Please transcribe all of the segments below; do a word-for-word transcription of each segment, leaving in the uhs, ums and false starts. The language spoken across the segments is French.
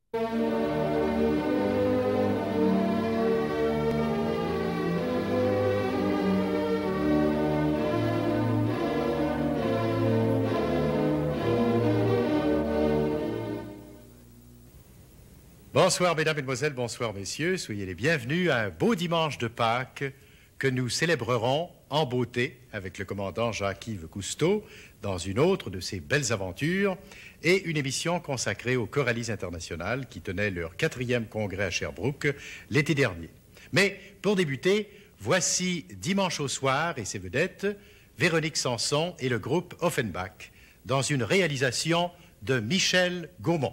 Bonsoir mesdames, mesdemoiselles, bonsoir messieurs, soyez les bienvenus à un beau dimanche de Pâques que nous célébrerons en beauté avec le commandant Jacques-Yves Cousteau dans une autre de ses belles aventures et une émission consacrée aux choralistes internationales qui tenaient leur quatrième congrès à Sherbrooke l'été dernier. Mais pour débuter, voici dimanche au soir et ses vedettes, Véronique Sanson et le groupe Offenbach dans une réalisation de Michel Gaumont.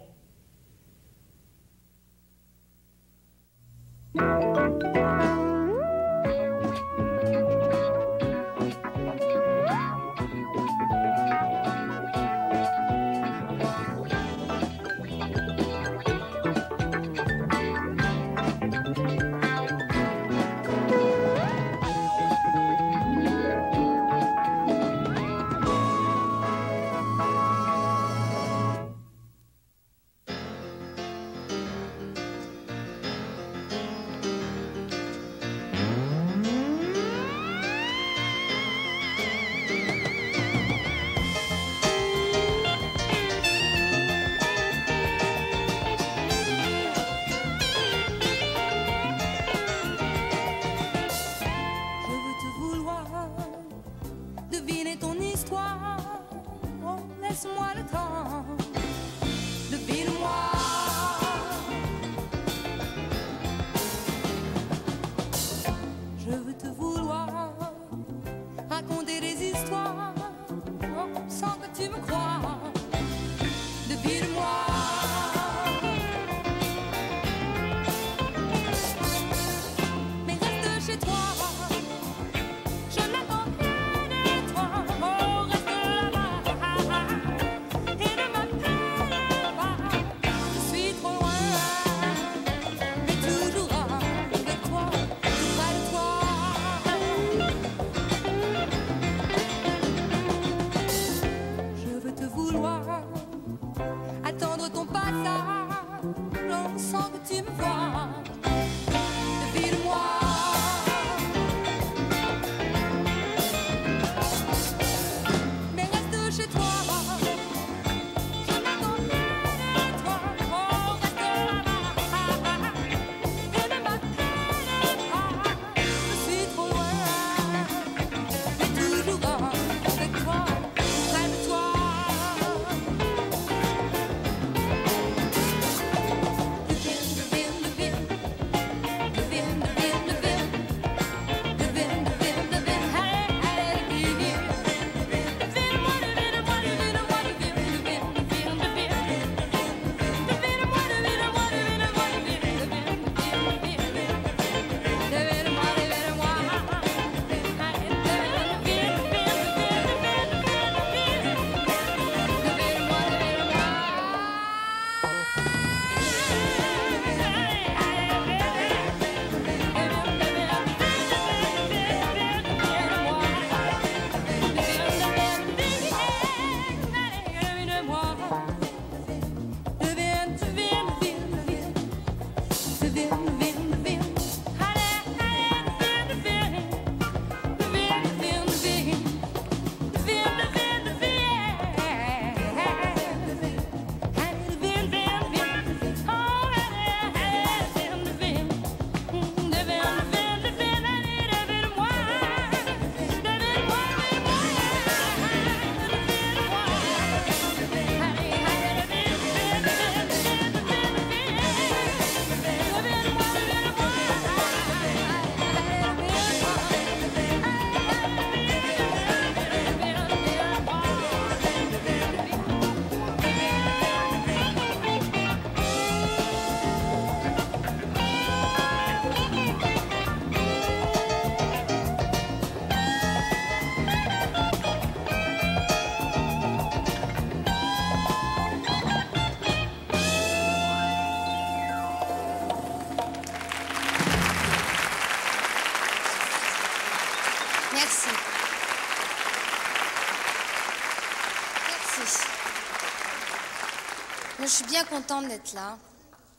Je suis bien contente d'être là.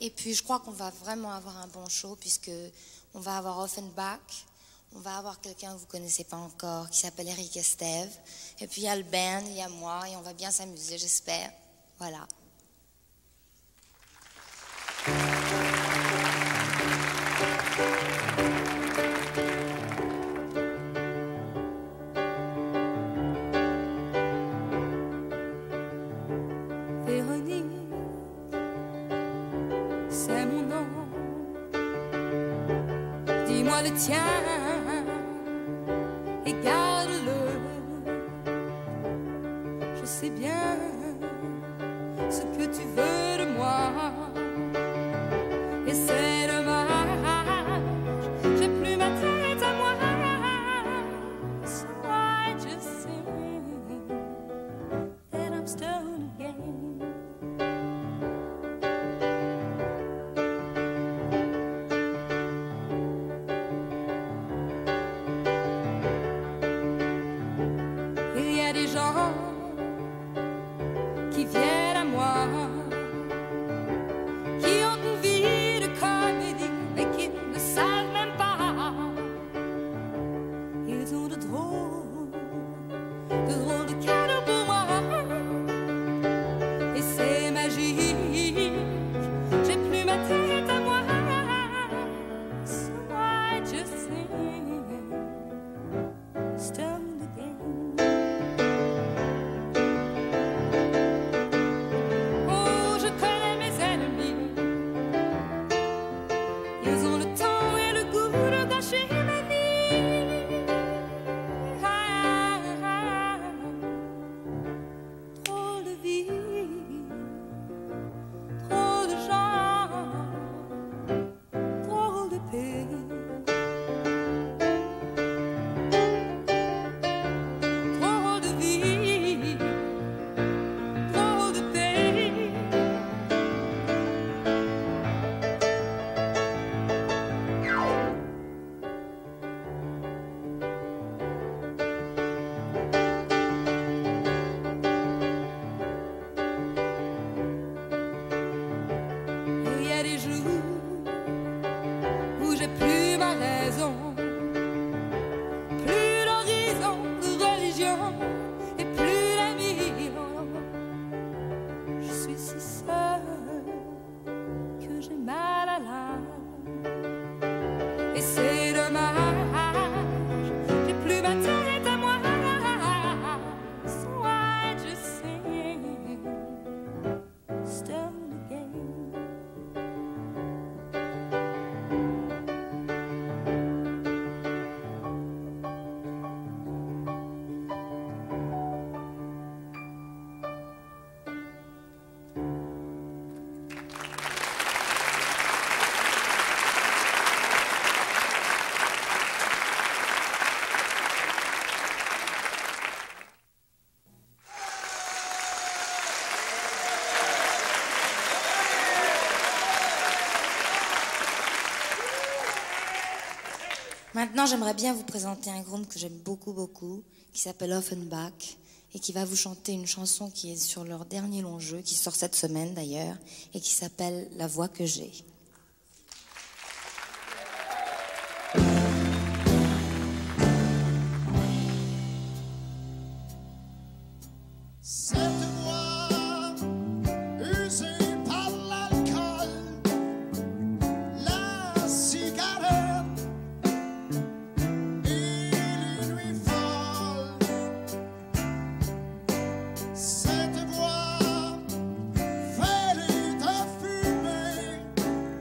Et puis je crois qu'on va vraiment avoir un bon show puisque on va avoir Offenbach, on va avoir quelqu'un que vous connaissez pas encore qui s'appelle Eric Estève. Et puis il y a le band, il y a moi et on va bien s'amuser, j'espère. Voilà. Véronique, c'est mon nom. Dis-moi le tien et garde-le. Je sais bien ce que tu veux de moi. Et c'est dommage, j'ai plus ma tête à moi. So I just sing that I'm stoned again. Il y a des gens qui viennent à moi, qui ont une vie de comédie, mais qui ne savent même pas. Ils ont de drôles, de drôles de cadeaux pour moi. Et c'est magique, j'ai plus ma tête à moi. So I just sing, stoned again. Oh, je connais mes ennemis. Ils ont le temps et le goût de gâcher ma vie. Ah, ah, ah. Trop de vie, trop de gens, trop de paix. Trop de vie, trop de paix. Il y a des jours où j'ai plus ma raison, plus d'horizon, de religion et plus d'amis. Je suis si seule que j'ai mal à l'âme. Et c'est dommage, j'ai plus ma tête à moi. So I just sing, stoned again. Maintenant, j'aimerais bien vous présenter un groupe que j'aime beaucoup, beaucoup, qui s'appelle Offenbach et qui va vous chanter une chanson qui est sur leur dernier long jeu, qui sort cette semaine d'ailleurs, et qui s'appelle La voix que j'ai. Cette voix usée par l'alcool, la cigarette et les nuits folles. Cette voix fêlée de fumée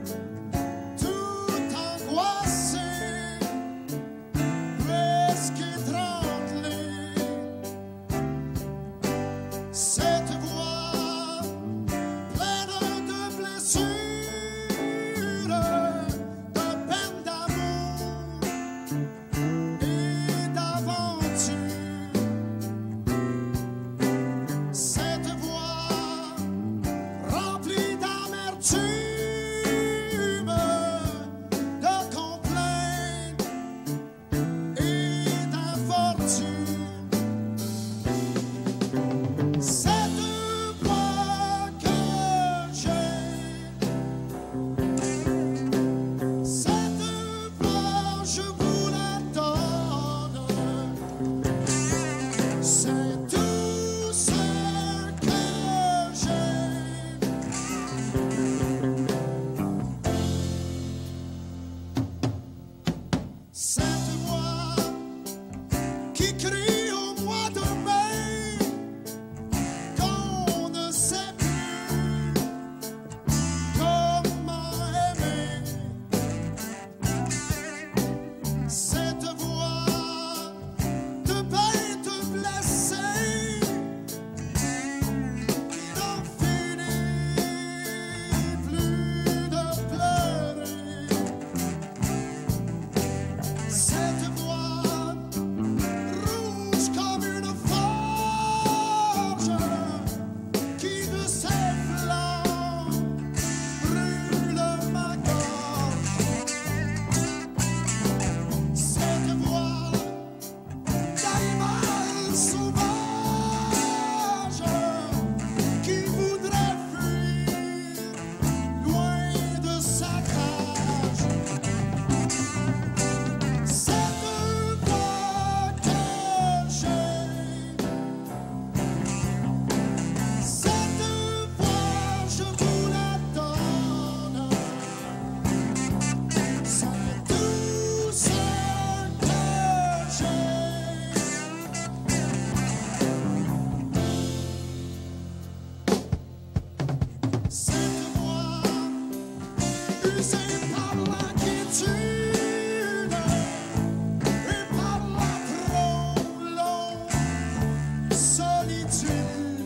Cette voix usée par l'inquiétude et par la trop longue solitude.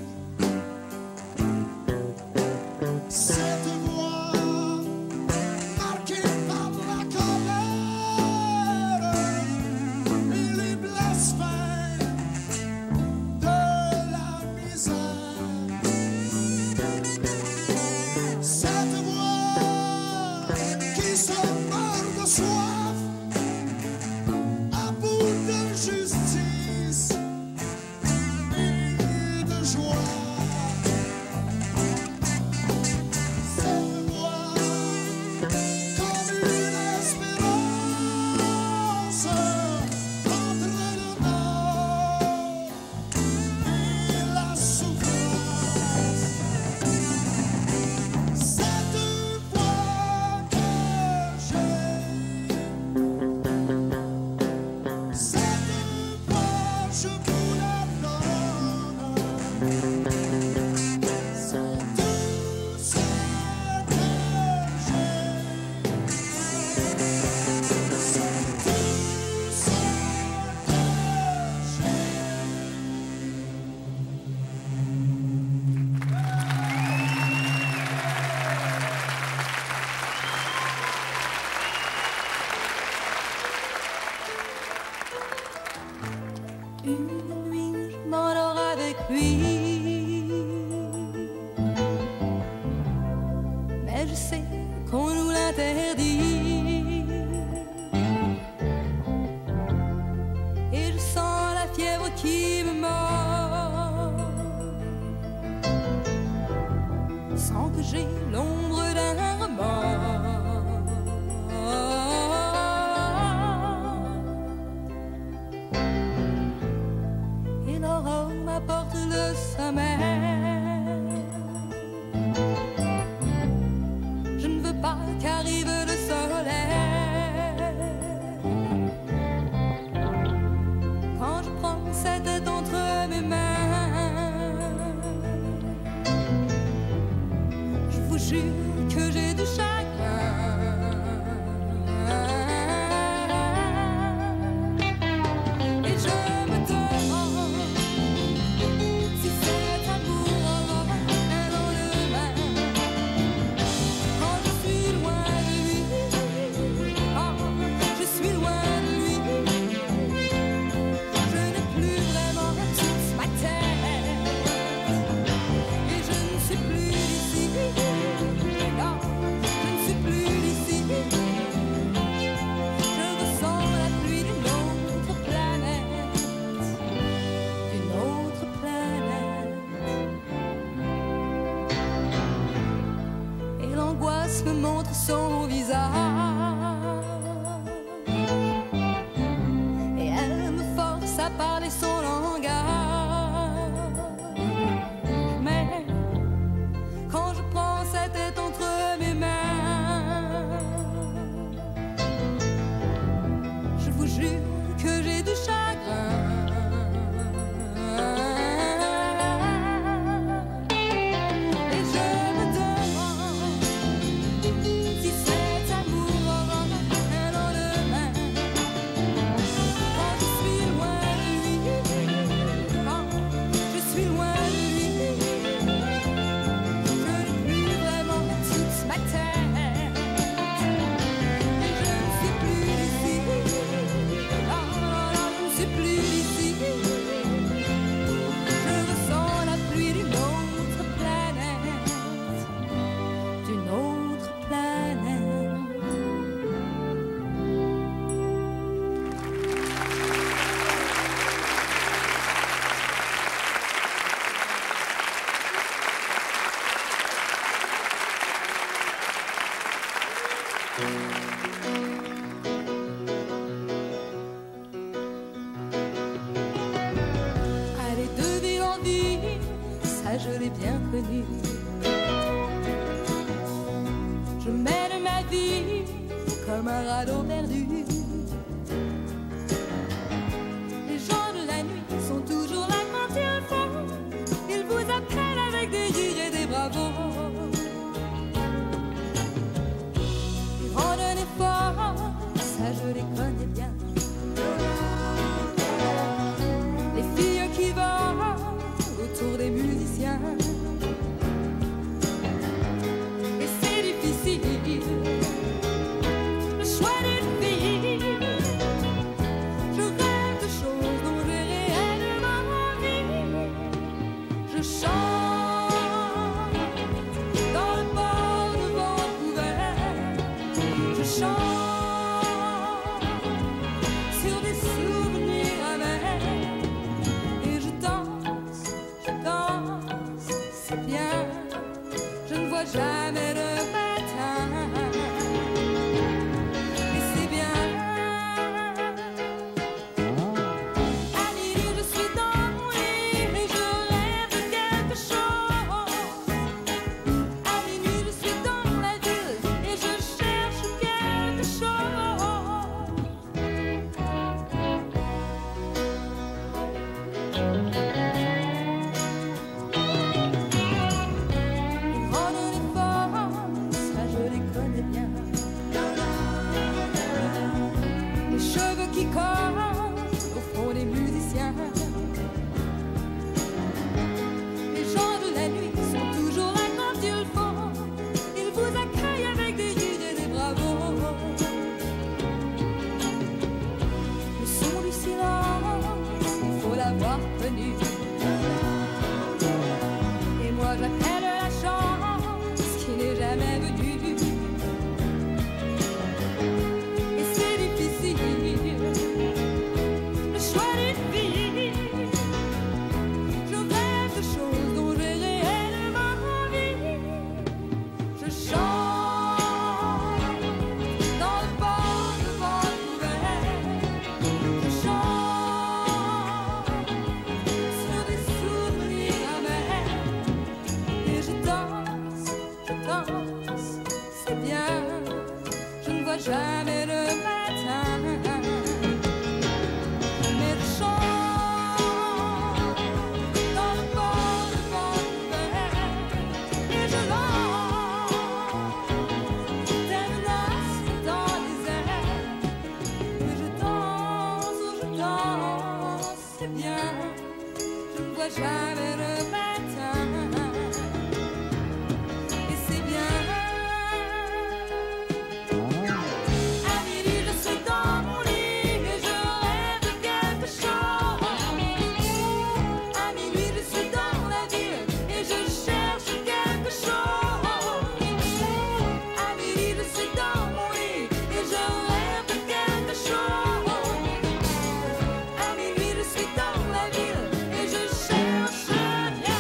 Cette voix marquée par la colère et les blasphèmes de la misère. Cette voix qui se meurt de soif à bout de justice et de joie. Cette voix comme une espérance entre le nord et la souffrance. Cette voix que j'ai, cette voix je vous la donne. C'est tout ce que j'ai. C'est tout ce que j'ai. Une nuit, je m'endors avec lui. Mais je sais qu'on nous l'interdit. Et je sens la fièvre qui me mord, sans que j'ai l'ombre d'un remords. Et l'aurore m'apporte le sommeil. Je ne veux pas qu'arrive le soleil. Quand je prends sa tête entre mes mains, je vous jure que j'ai du chagrin. Et je me demande si cet amour aura un lendemain. Quand je suis loin de lui, quand je suis loin de lui, je n'ai plus vraiment toute ma tête. Et je ne suis plus ici, non, je ne suis plus ici. Je ressens la pluie d'une autre planète, d'une autre planète. Et l'angoisse me montre son visage, et elle me force à parler son langage. Mais quand je prends sa tête entre mes mains, je vous jure que j'ai du chagrin. Et je me demande si cet amour aura un lendemain. Quand je suis loin de lui, quand je suis loin de lui, je n'ai plus vraiment toute ma tête. Et je ne suis plus ici, non, non, non, je ne suis plus ici. Je ressens la pluie d'une autre planète, d'une autre planète. Aller de ville en ville, ça je l'ai bien connu. Je mène ma vie comme un radeau perdu. Les gens de la nuit sont toujours là quand il faut. Ils vous appellent avec des rires et des bravos. jamais le matin. Et c'est bien. À minuit je suis dans mon lit et je rêve de quelque chose. À minuit je suis dans la ville et je cherche quelque chose. Les grandes défenses, ça je les connais bien. Les cheveux qui collent au front des musiciens. Les gens de la nuit sont toujours là quand ils le font. Ils vous accueillent avec des idées et des bravos. Le son du silence, il faut l'avoir connu. Et moi j'appelle la chance qui n'est jamais venue. Et c'est difficile, le choix d'une vie. Je rêve de choses dont j'ai réellement envie. Je chante dans le port de Vancouver. Je chante sur des souvenirs amers. Et je danse, je danse, c'est bien. Je ne vois jamais le matin. Mais je chante dans le port de Vancouver. Et je lance des menaces dans les airs. Et je danse, je danse, c'est bien. Je ne vois jamais le matin. Et c'est bien. À minuit je suis dans mon lit et je rêve de quelque chose. À minuit je suis dans la ville et je cherche quelque chose. À minuit je suis dans mon lit et je rêve de quelque chose. À minuit je suis dans la ville et je cherche bien.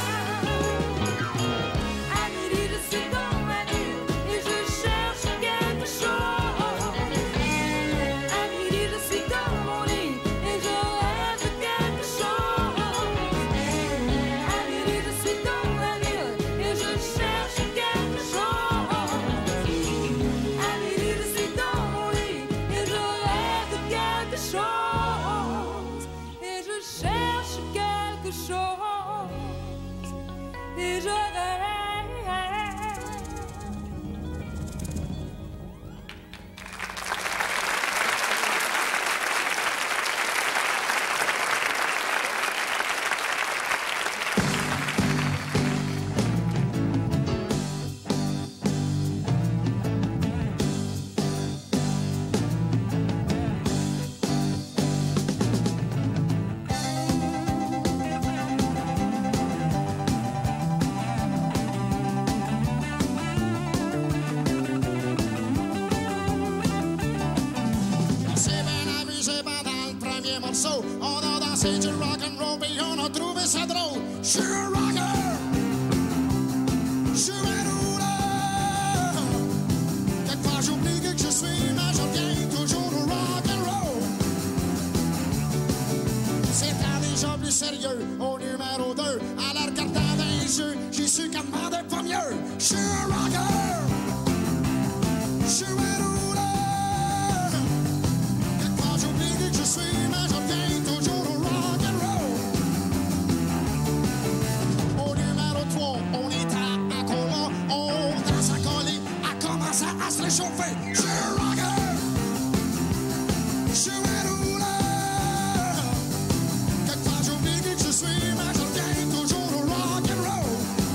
À minuit je suis dans la ville et je cherche quelque chose. À minuit je suis dans mon lit et je rêve de quelque chose. À minuit je suis dans la ville et je cherche quelque chose. À minuit je suis dans mon lit et je rêve de quelque chose. Et je cherche quelque chose. Et je rêve. On s'est bien amusé pendant le premier morceau. On a dansé du rock'n'roll et on a trouvé ça drôle. Je suis un rocker, je suis un rouleur. Quelquefois j'oublie que je suis, mais je reviens toujours au rock'n'roll. C'est un des gens plus sérieux, au numéro deux. En la regardant dans les yeux, j'ai su qu'elle demandait pas mieux. Je suis un rocker, je suis un rouleur. Quelquefois j'oublie que je suis, mais je reviens toujours au rock'n'roll. Au numéro trois, on est à Akola. On danse à coller, a commencé à se réchauffer. Je suis un rocker, je suis un rouleur. Quelquefois j'oublie que je suis, mais je reviens toujours au rock'n'roll.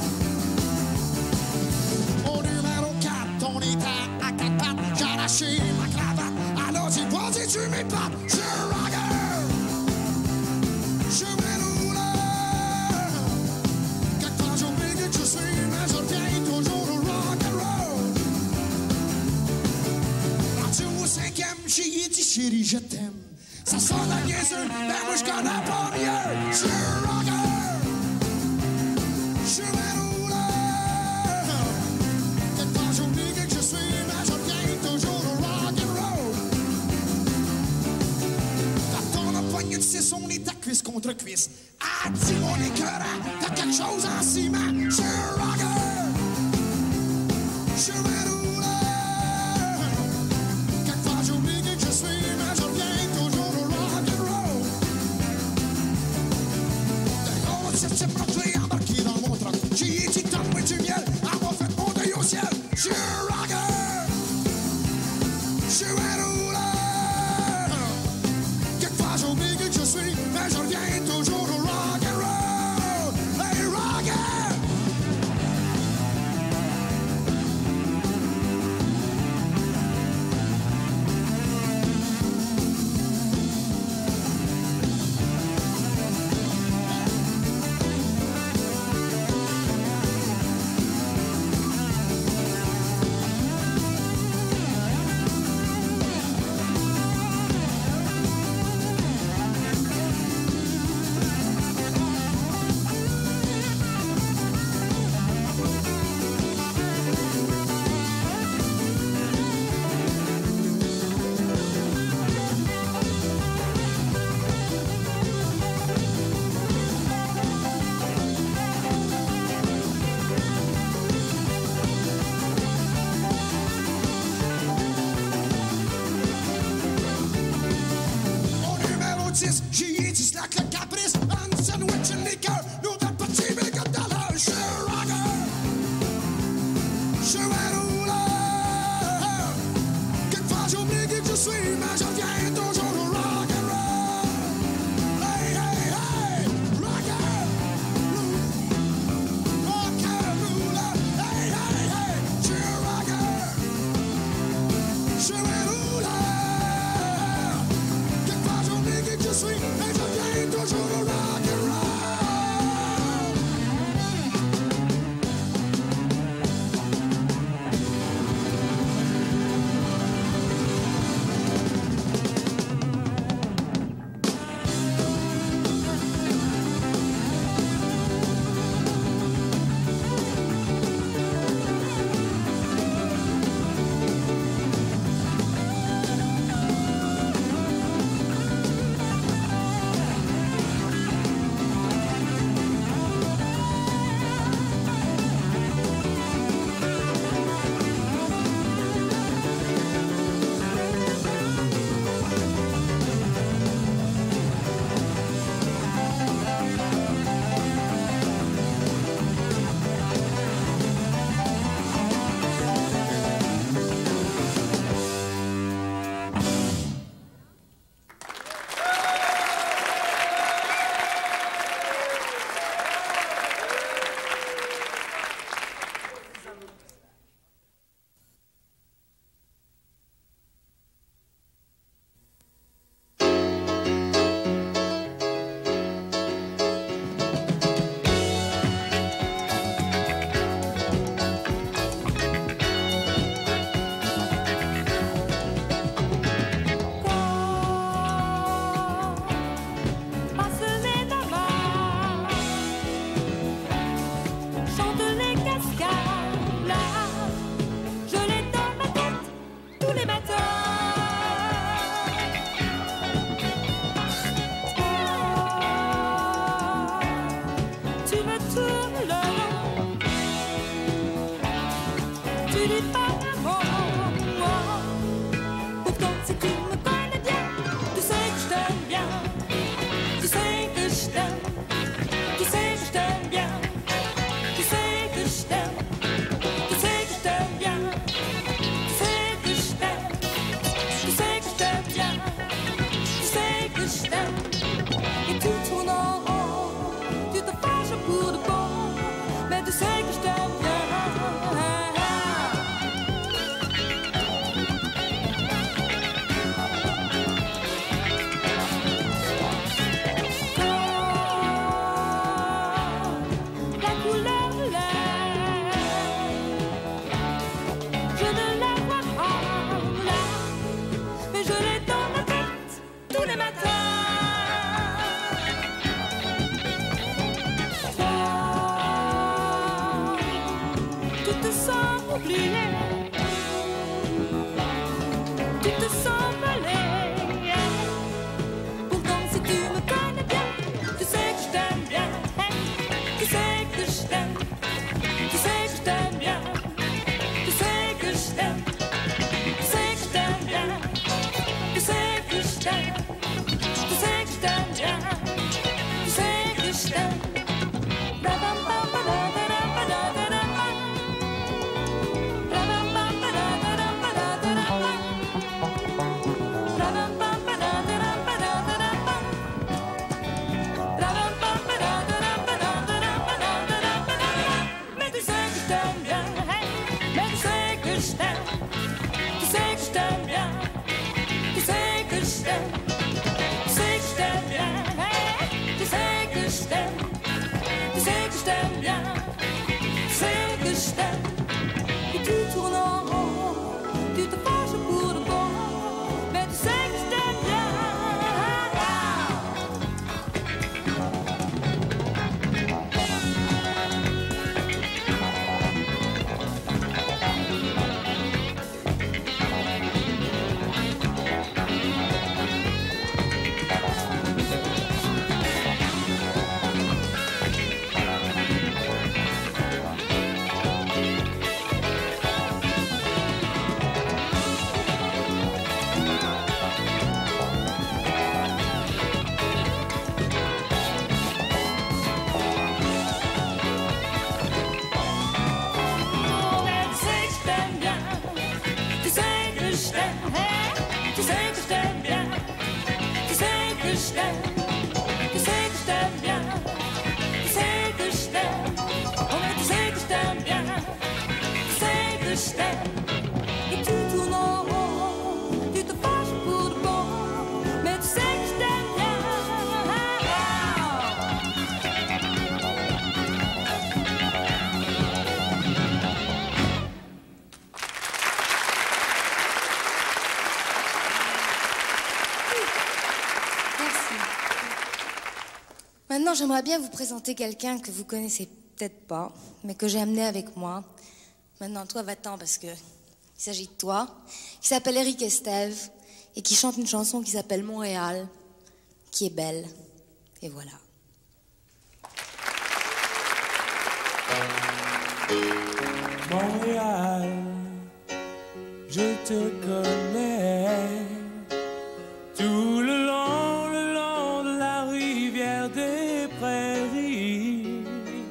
Au numéro quatre, on est à, à quatre pattes. J'ai arraché ma cravate. Alors dis vas-y, tu m'épates. Je suis un rocker, je suis un rouleur. Quelquefois j'oublie que je suis, mais je reviens toujours au rock'n'roll. Rendu au cinquième, j'ai dit chérie, je t'aime. Ça sent la niaiseux, mais moi je connais pas mieux. Je suis un rocker, je suis un rouleur. contre-cuisse. Ah, dis mon écœurant, t'as quelque chose en ciment. Je suis un rocker, je suis un rouleur. Quelquefois j'oublie que je suis, mais je reviens toujours au rock and roll. D'ailleurs, cette c'est proclé embarqué dans mon truck. J'ai dit donne-moi du miel, avoir fait mon deuil au ciel. Je suis un rocker, je suis un rouleur. Quelquefois j'oublie que je suis, mais je reviens toujours au rock and roll. Hey, rocker! J'ai dit slack le caprice, un sandwich et liqueur, nous donne pas de mille dollars. Je suis un rocker, je suis un rouleur. Quelquefois j'oublie qui je suis, mais je viens toujours au rock and roll. Hey, hey, hey, rocker, rocker, rouleur. Hey, hey, hey, je suis un rocker, je suis un rouleur. Je suis, mais je viens toujours au rock and roll. que je t'aime. Et tu tournes en rond, tu te fâches pour de bon, mais tu sais que je t'aime bien. Merci. Maintenant, j'aimerais bien vous présenter quelqu'un que vous connaissez peut-être pas, mais que j'ai amené avec moi. Maintenant, toi, va-t'en, parce que il s'agit de toi, qui s'appelle Eric Estève, et qui chante une chanson qui s'appelle Montréal, qui est belle. Et voilà. Montréal, je te connais. Tout le long, le long de la rivière des prairies,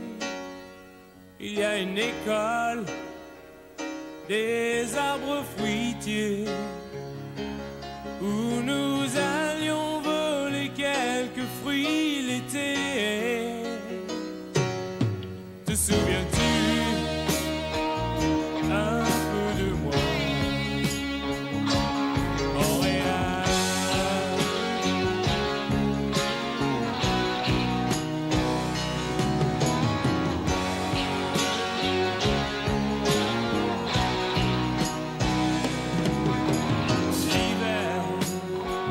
il y a une école, des arbres fruitiers, où nous allions voler quelques fruits l'été. Te souviens-tu un peu de moi? Montréal. L'hiver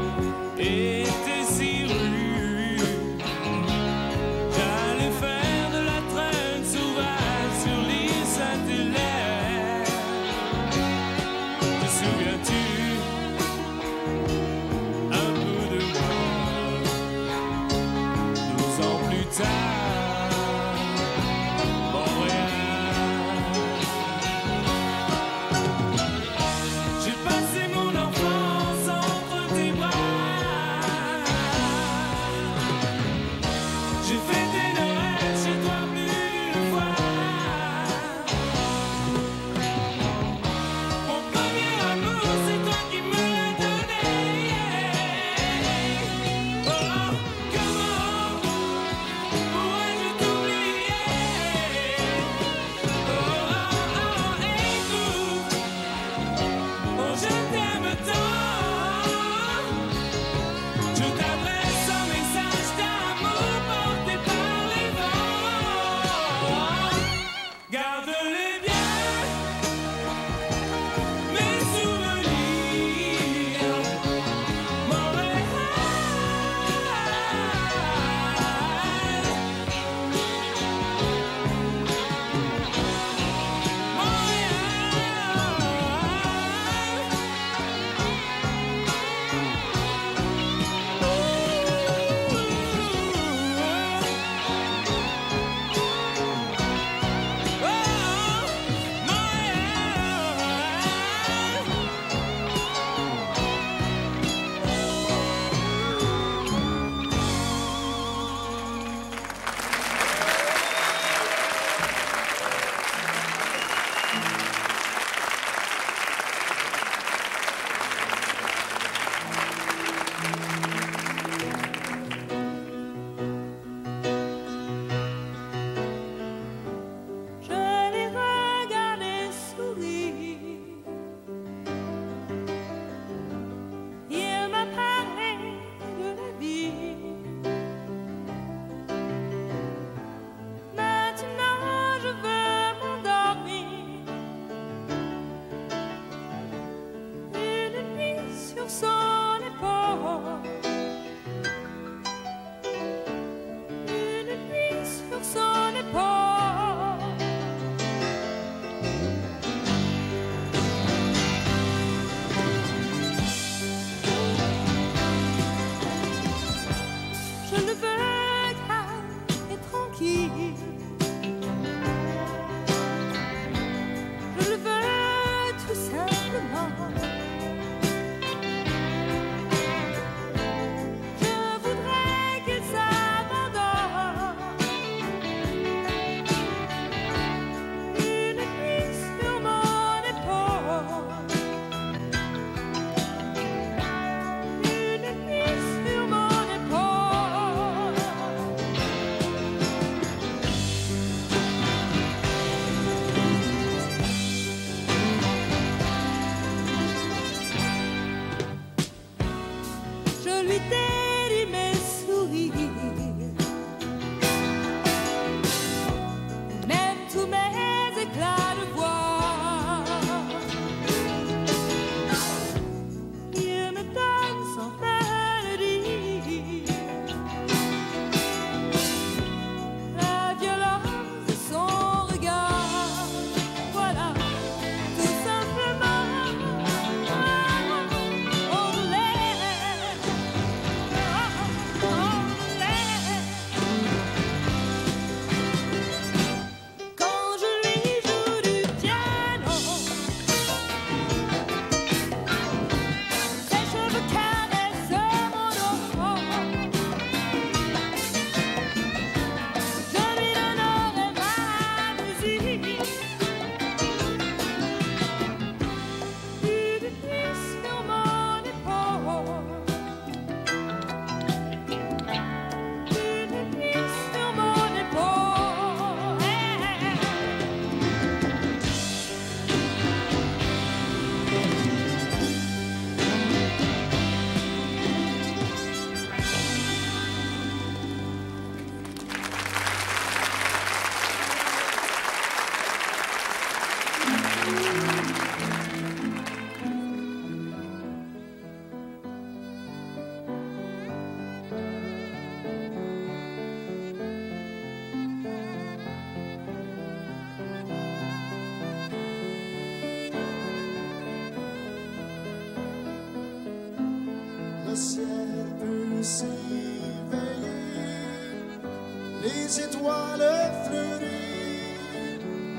s'éveiller, les étoiles fleurir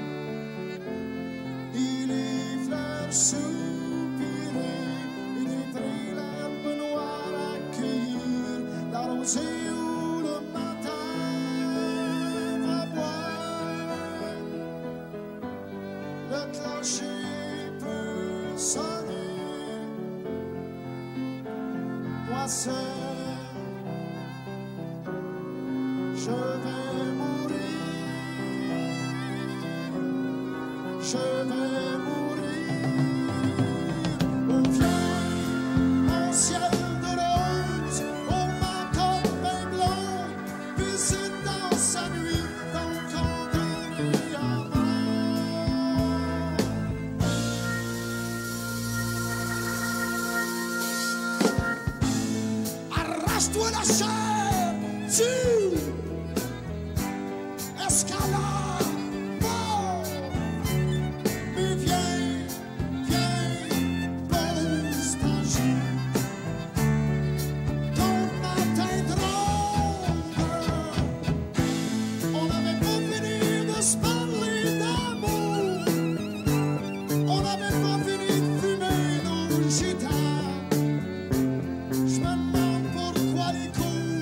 et les fleurs soupirer, et des brillants noirs accueillir la rosée où le matin va boire. Le clocher peut sonner, moi seul je vais mourir, je vais mourir. Oh viens, mon ciel de rose, oh ma colombe blonde, visite dans sa nuit ton condamné à mort. Arrache-toi la chair, tu escalade, mort. Mais viens, viens, pose ta joue. Ton matin drôle, on n'avait pas fini de se parler d'amour. On n'avait pas fini de fumer nos gitanes. Je me demande pourquoi les coups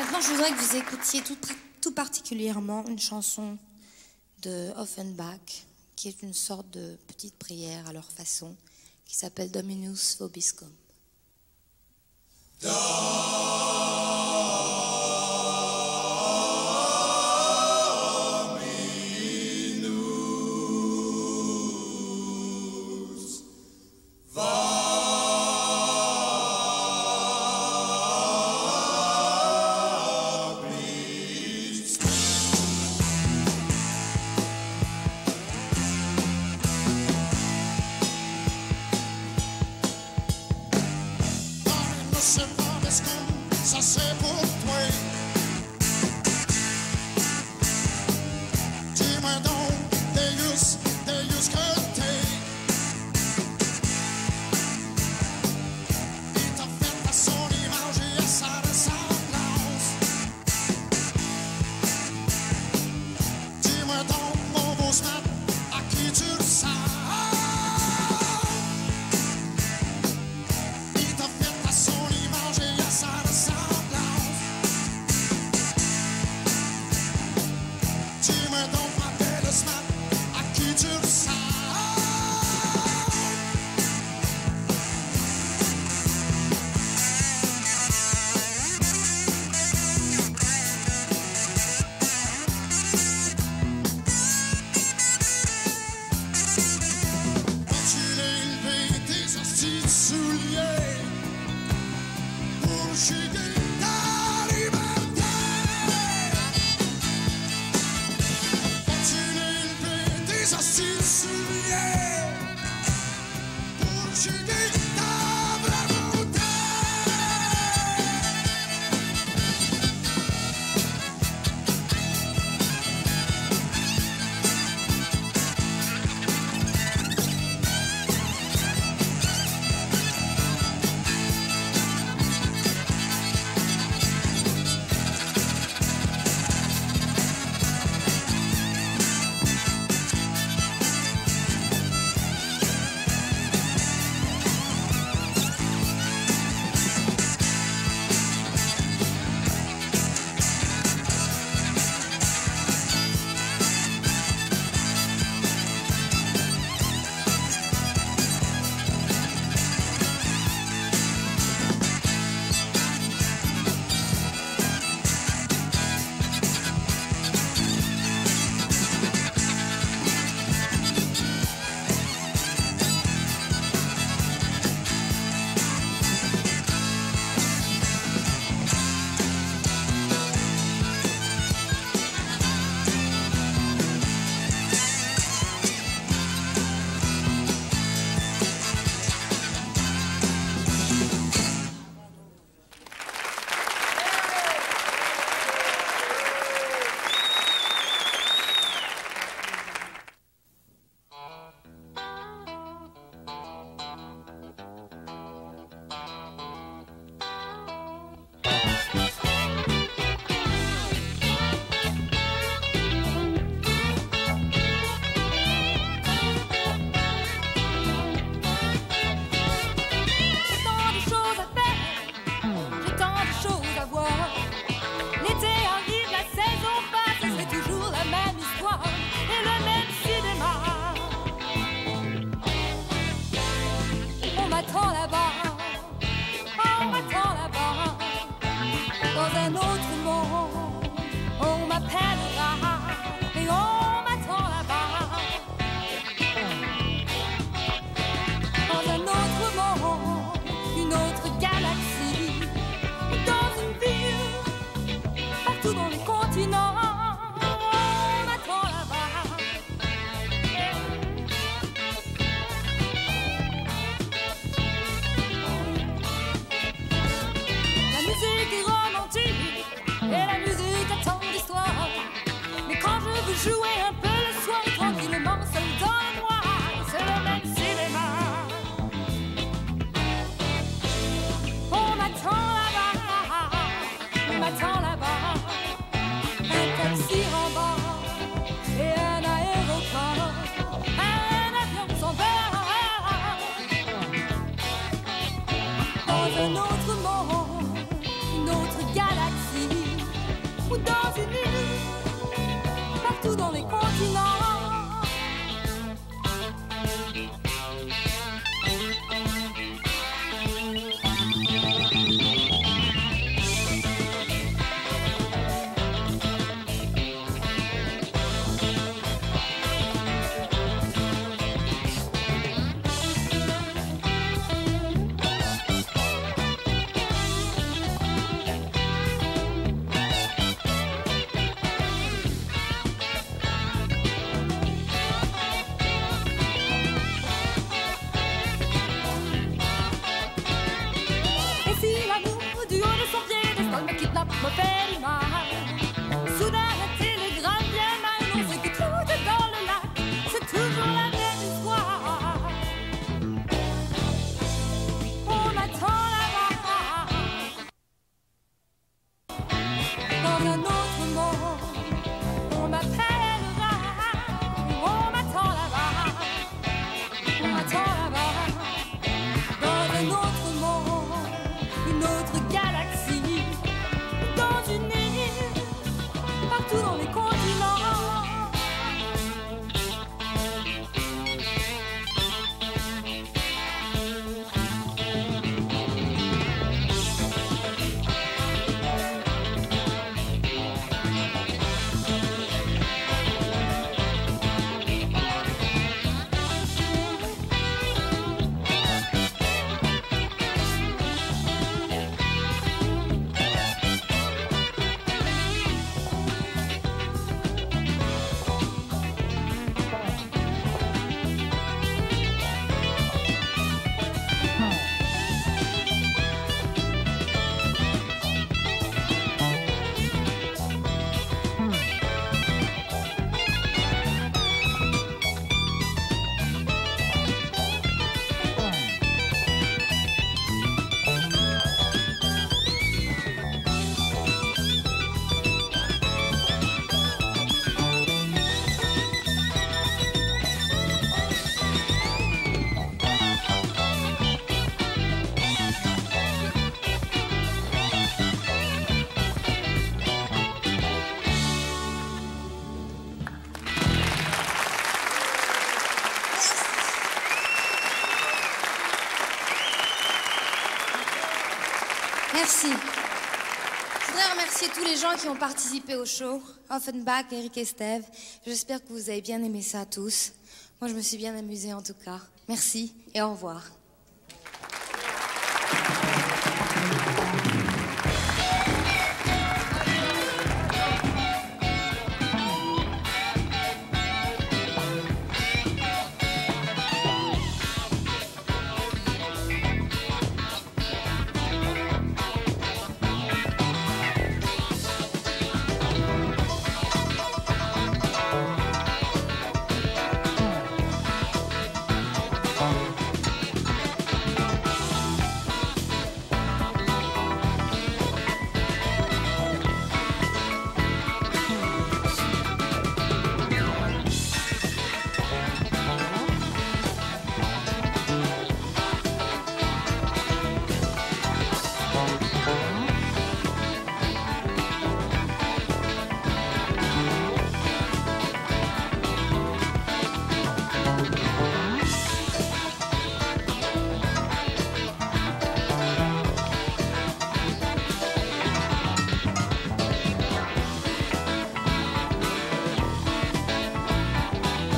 Maintenant, je voudrais que vous écoutiez tout, tout particulièrement une chanson de Offenbach, qui est une sorte de petite prière à leur façon, qui s'appelle Dominus Vobiscum. Dominus Vobiscum. Dans un autre monde, on m'appellera, on m'attend là-bas, on m'attend là-bas. Dans un autre monde, une autre galaxie, dans une île, partout dans les continents. Merci. Je voudrais remercier tous les gens qui ont participé au show. Offenbach, Eric et Steve. J'espère que vous avez bien aimé ça tous. Moi, je me suis bien amusée en tout cas. Merci et au revoir.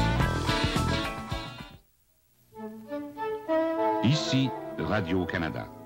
Ici, Radio-Canada.